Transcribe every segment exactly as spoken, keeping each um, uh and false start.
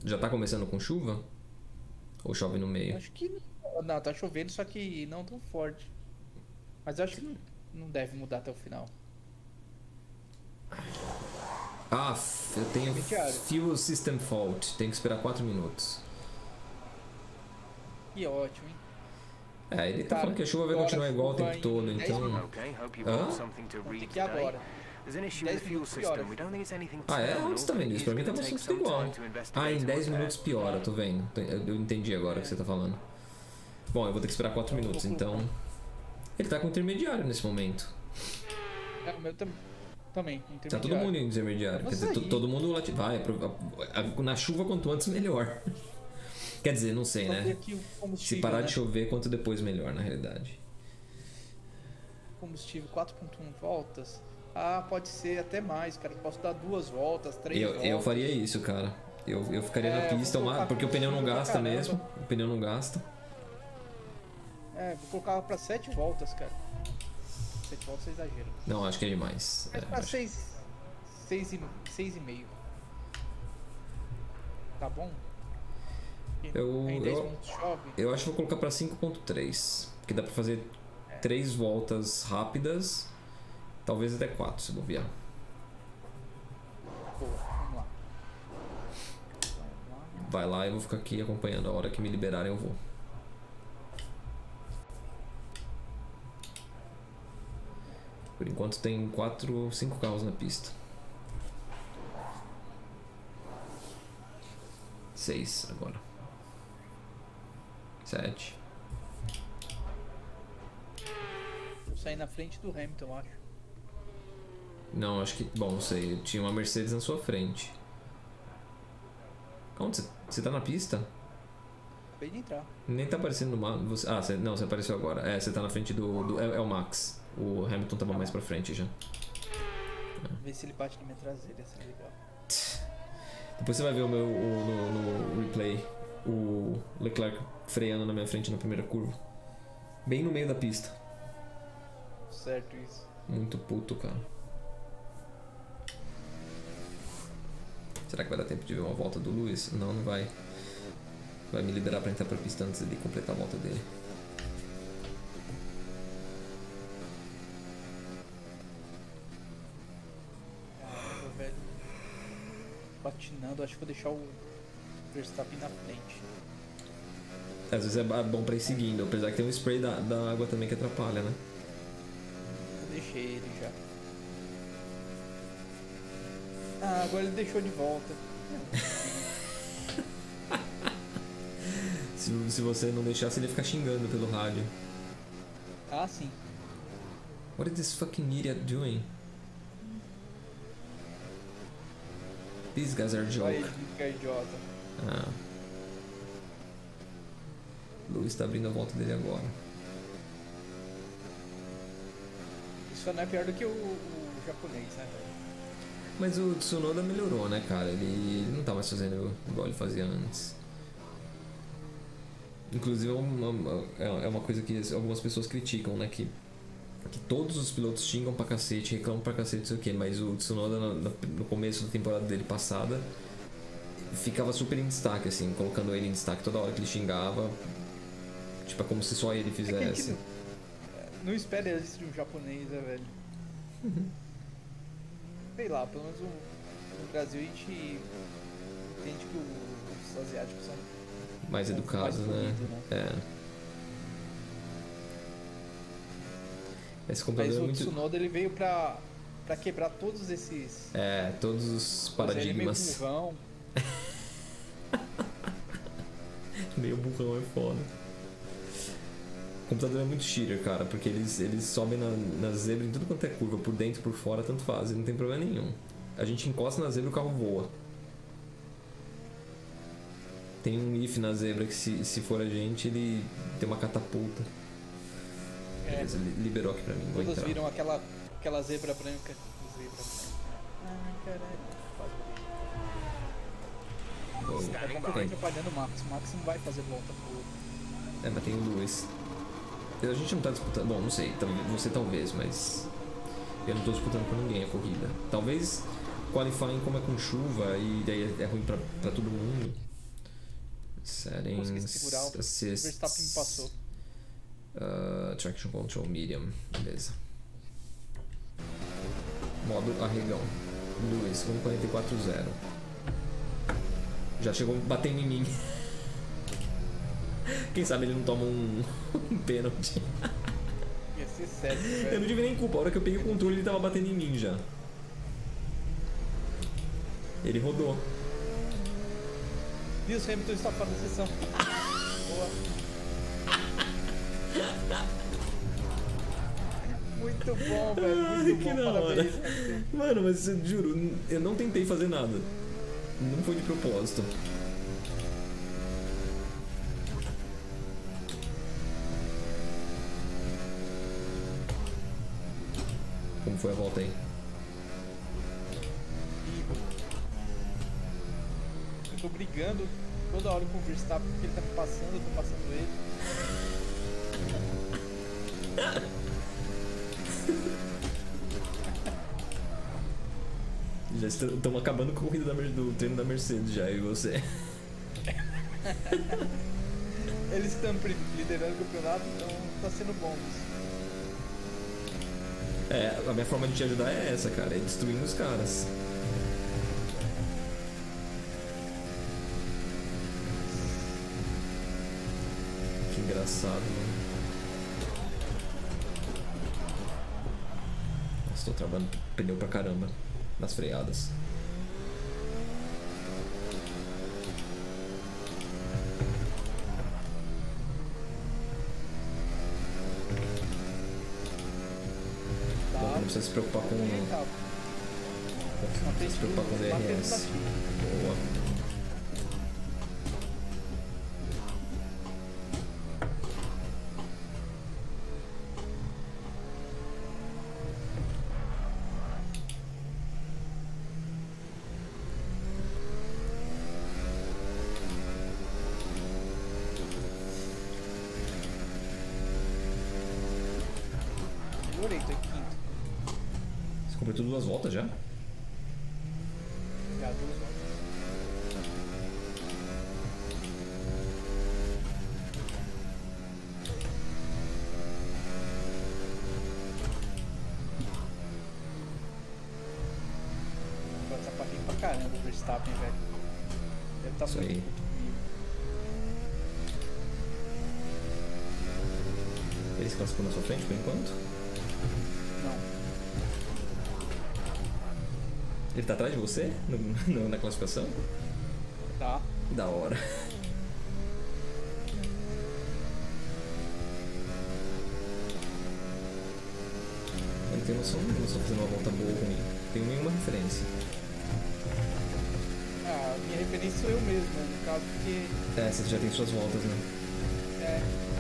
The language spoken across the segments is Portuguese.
Já tá começando com chuva? Ou chove no meio? Acho que não, tá chovendo, só que não tão forte. Mas eu acho que não, não deve mudar até o final. Ah, eu tenho Intermediário. Fuel System Fault. Tem que esperar quatro minutos. E ótimo, hein? É, ele tá Cara, falando que a chuva vai agora continuar igual o chuva tempo em todo, dez então... minutos. Okay, hope you Hã? brought something to Vamos read ter que ir today. agora. There's an issue with dez the fuel minutos system. piora. We don't think it's anything Ah, é? terminal, Onde você tá but vendo it isso? is Pra mim tá gonna take mostrando tudo some igual. time to Ah, investigate em and dez repair. minutos piora, tô vendo. Eu entendi agora o que você tá falando. Bom, eu vou ter que esperar quatro minutos, então... Ele tá com intermediário nesse momento. É, o meu tam também. Tá todo mundo em intermediário. Quer dizer, to- todo mundo lati- vai. a- a- Na chuva, quanto antes, melhor. Quer dizer, não sei, né? Se parar de chover, quanto depois, melhor, na realidade. Combustível quatro ponto um voltas. Ah, pode ser até mais, cara. Eu posso dar duas voltas, três Eu, voltas. eu faria isso, cara. Eu, eu ficaria É, na eu pista, vou uma- colocar porque o pneu não combustível gasta pra caramba. mesmo. O pneu não gasta. É, vou colocar pra sete voltas, cara. sete voltas é exagero. Não, acho que é demais. Mas É, pra acho- seis, seis e, seis e meio. Tá bom? Porque Eu- em dez eu- minutos chove. Eu acho que vou colocar pra cinco ponto três. Porque dá pra fazer três voltas rápidas. Talvez até quatro, se bobear. Boa, vamos lá. Vamos lá. Vai lá e eu vou ficar aqui acompanhando. A hora que me liberarem eu vou. Por enquanto tem quatro, cinco carros na pista. Seis agora. Sete. Vou sair na frente do Hamilton, eu acho. Não, acho que... Bom, não sei. Tinha uma Mercedes na sua frente. Onde você... Você tá na pista? Acabei de entrar. Nem tá aparecendo no mapa. Você... Ah, você... não, você apareceu agora. É, você tá na frente do... do... É, é o Max. O Hamilton tava mais pra frente já. Ver se ele bate na minha traseira, ia ser legal. Depois você vai ver o meu... O, no, no replay. O Leclerc freando na minha frente na primeira curva. Bem no meio da pista. Certo isso. Muito puto, cara. Será que vai dar tempo de ver uma volta do Lewis? Não, não vai. Vai me liberar pra entrar pra pista antes de completar a volta dele. Caramba, velho. Patinando, acho que vou deixar o Verstappen na frente. Às vezes é bom pra ir seguindo, apesar que tem um spray da, da água também que atrapalha, né? Eu deixei ele já. Ah, agora ele deixou de volta. Se, se você não deixasse, ele ia ficar xingando pelo rádio. Ah, sim. What is this fucking idiot doing? These guys are Olha joke. ele, que é idiota. Ah. Lewis tá abrindo a volta dele agora. Isso não é pior do que o, o japonês, né, velho? Mas o Tsunoda melhorou, né, cara? Ele, ele não tá mais fazendo igual ele fazia antes. Inclusive é uma, é uma coisa que algumas pessoas criticam, né? Que, que todos os pilotos xingam pra cacete, reclamam pra cacete, não sei o que. Mas o Tsunoda no, no começo da temporada dele passada ficava super em destaque, assim, colocando ele em destaque toda hora que ele xingava. Tipo, é como se só ele fizesse. É não, não espera isso de um japonês, né, velho? Uhum. Sei lá, pelo menos no, no Brasil a gente entende que o, os asiáticos são Mais educados, mais né? polidos, né? É. Esse Mas computador é o muito... Tsunoda ele veio pra, pra quebrar todos esses. É, todos os Mas ele é meio paradigmas. burrão. Meio burrão é foda. O computador é muito cheater, cara, porque eles, eles sobem na, na zebra em tudo quanto é curva, por dentro, por fora, tanto faz, e não tem problema nenhum. A gente encosta na zebra e o carro voa. Tem um if na zebra que se, se for a gente, ele tem uma catapulta. É. Beleza, li- liberou aqui pra mim, vou Todas entrar. viram aquela, aquela zebra branca. Zebra branca. Ai, caralho. Vou- Daqui a pouco Tem. atrapalhando o Max. O Max não vai fazer volta pro. É, mas tem o Lewis. A gente não tá disputando. Bom, não sei, talvez- você talvez, mas. Eu não tô disputando com ninguém a corrida. Talvez qualifying como é com chuva e daí é ruim pra, pra todo mundo. Settings. Consegui segurar, o Assists. Verstappen me passou. Uh, traction Control Medium. Beleza. Modo arregão. Lewis, um quarenta e quatro zero. Já chegou batendo em mim. Quem sabe ele não toma um, um pênalti. Ia ser sério, Eu velho. não tive nem culpa. A hora que eu peguei o controle ele tava batendo em mim já. Ele rodou. Lewis Hamilton está fora da sessão. Boa. Muito bom, velho. Muito Ai, que bom. da Parabéns, hora. cara. Mano, mas eu juro, eu não tentei fazer nada. Não foi de propósito. Como foi a volta aí? Eu tô brigando toda hora com o Verstappen porque ele tá me passando, eu tô passando ele. Já estamos acabando com a corrida da Mer- do treino da Mercedes já, eu e você. Eles estão pri- liderando o campeonato, então tá sendo bom isso. É, a minha forma de te ajudar é essa, cara, é destruindo os caras. Que engraçado, mano. Nossa, tô travando pneu pra caramba nas freadas. Tá. Bom, não precisa se preocupar com. E tá. Não precisa se preocupar com o Batendo D R na S. fila. Boa. Melhorei, tô em quinto. Você completou duas voltas já? Já duas voltas. Eu atrapalhei pra caramba o Verstappen, velho. Deve tá Isso muito aí. puto comigo. Ele se classificou na sua frente por enquanto? Não. Ele tá atrás de você no, no- na classificação? Tá. Da hora. Eu não tenho noção nenhuma se eu tô fazendo uma volta boa ou ruim. Não tenho nenhuma referência. Ah, minha referência sou eu mesmo, né? No caso, porque. É, você já tem suas voltas, né? É.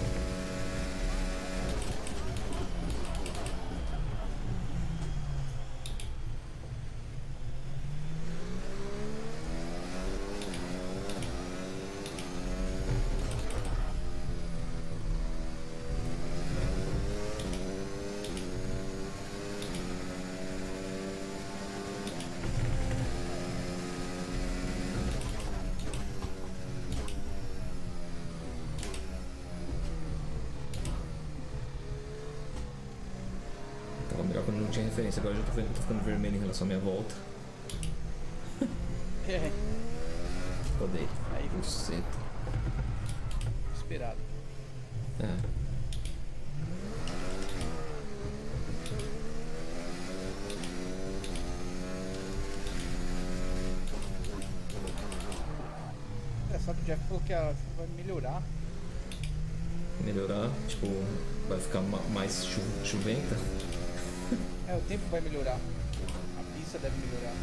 Tava melhor quando não tinha referência. Agora eu já tô vendo que tô ficando vermelho em relação à minha volta. É. Rodei. Aí, Buceta. esperado. É. É, só que o Jeff falou que a chuva vai melhorar. Melhorar, tipo, vai ficar ma- mais chu chuventa. É, o tempo vai melhorar. A pista deve melhorar.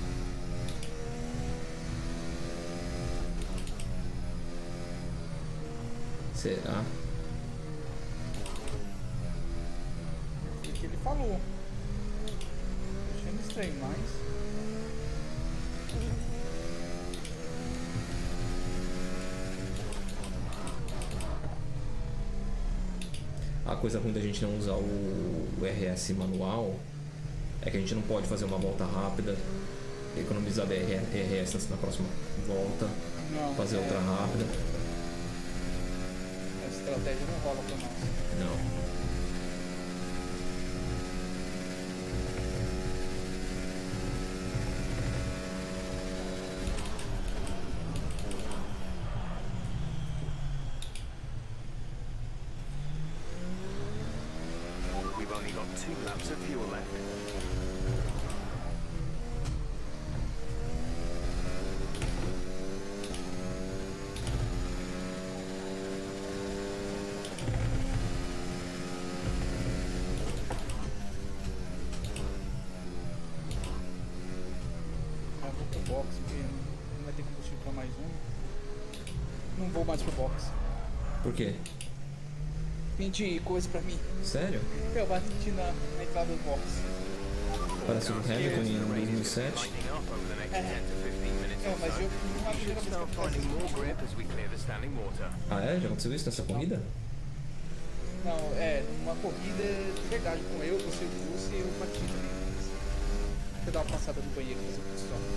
Será? Foi o que ele falou. Tô achando estranho, mas. A coisa ruim da gente não usar o, o R S manual é que a gente não pode fazer uma volta rápida, economizar B R S na próxima volta, Não. fazer é, outra rápida. estratégia não rola pra nós. Não. We've only got two laps of fuel left. Eu vou pro box, porque não vai ter combustível pra mais um. Não vou mais pro box. Por quê? vinte coisa pra mim. Sério? Eu bati na, na entrada do box. Parece o Hamilton em dois mil e sete. Lightening up over the next É. ten to fifteen minutes É, or mas so. eu não We acho que should era start finding more grip as we clear the standing water. Ah, é? Já aconteceu isso nessa corrida? Não, é, numa corrida de verdade com eu, você, o Lúcio e eu bati também. Deixa eu dar uma passada no banheiro e fazer um pit stop.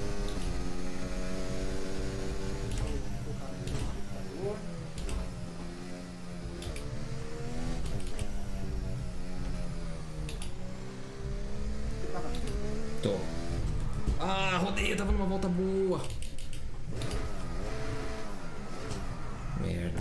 Você tá na frente. Tô. Ah, rodei, tava numa volta boa. Merda.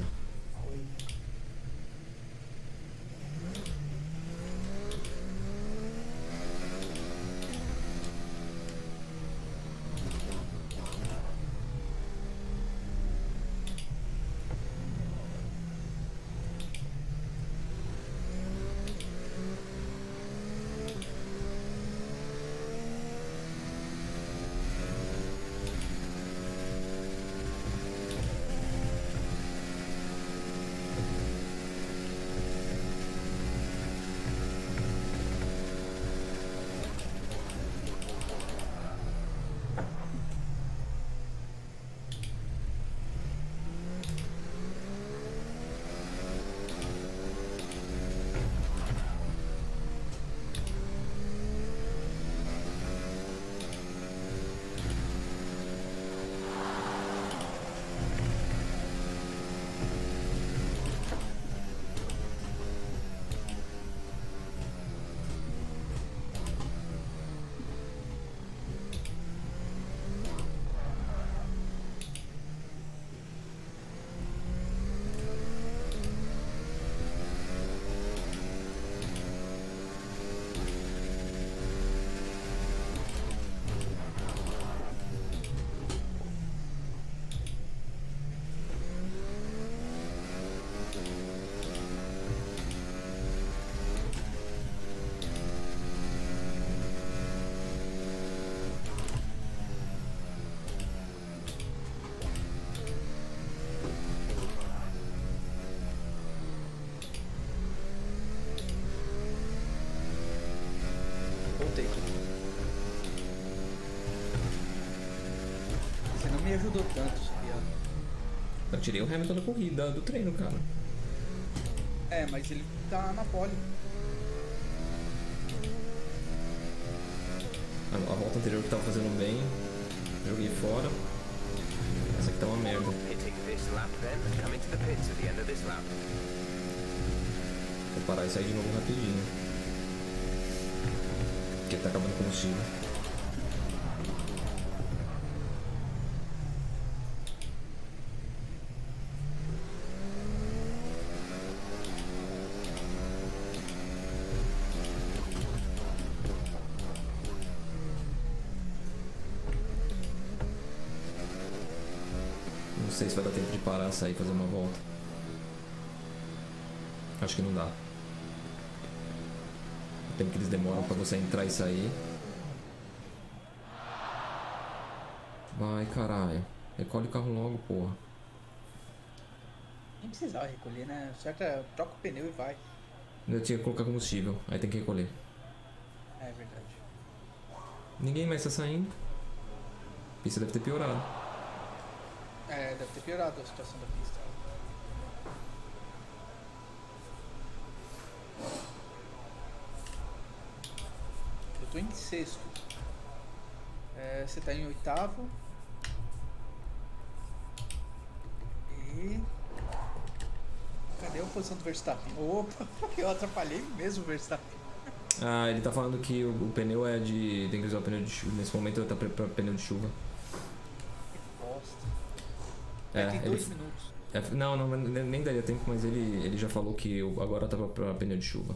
Voltei. Você não me ajudou tanto, sabia? Eu tirei o Hamilton da corrida, do treino, cara. É, mas ele tá na pole. A, a volta anterior que tava fazendo bem, joguei fora. Essa aqui tá uma merda. Hitting this lap then and coming to the pits at the end of this lap. Vou parar e sair de novo rapidinho. Porque tá acabando o combustível. Não sei se vai dar tempo de parar, sair e fazer uma volta. Acho que não dá. O tempo que eles demoram pra você entrar e sair. Vai, caralho. Recolhe o carro logo, porra. Nem precisava recolher, né? Certo é, troca o pneu e vai. Eu tinha que colocar combustível, aí tem que recolher. É verdade. Ninguém mais tá saindo. Pista deve ter piorado. É, deve ter piorado a situação da pista. Eu tô em sexto. É, você tá em oitavo. E... Cadê o posição do Verstappen. Opa, eu atrapalhei mesmo o Verstappen. Ah, ele tá falando que o, o pneu é de... tem que usar o pneu de chuva. Nesse momento ele tá pra, pra pneu de chuva. Que bosta. É, tem ele- dois minutos. É, não, não, nem nem daria tempo, mas ele, ele já falou que o- agora tava pra pneu de chuva.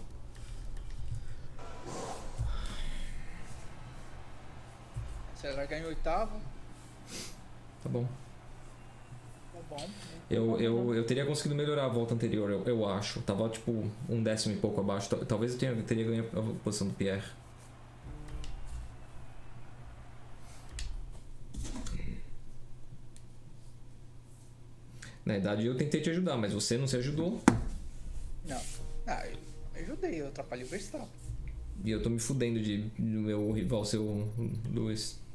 Você vai largar em oitavo. Tá bom. Tá bom. Eu, eu, eu teria conseguido melhorar a volta anterior, eu, eu acho. Tava tipo um décimo e pouco abaixo. Tal- Talvez eu tenha, teria ganho a posição do Pierre. Na verdade eu tentei te ajudar, mas você não se ajudou. Não. Ah, eu ajudei, eu atrapalhei o Verstappen. E eu tô me fudendo de do meu rival ser o Lewis.